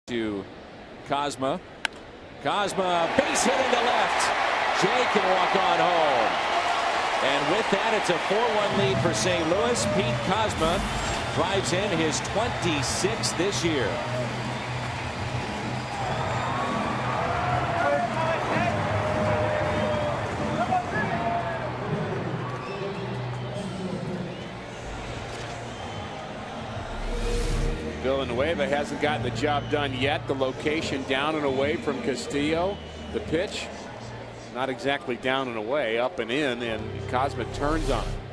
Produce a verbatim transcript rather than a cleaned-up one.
To Kozma. Kozma, base hit into left. Jay can walk on home. And with that, it's a four one lead for Saint Louis. Pete Kozma drives in his twenty-sixth this year. Villanueva hasn't gotten the job done yet. The location down and away from Castillo. The pitch not exactly down and away, up and in, and Kozma turns on it.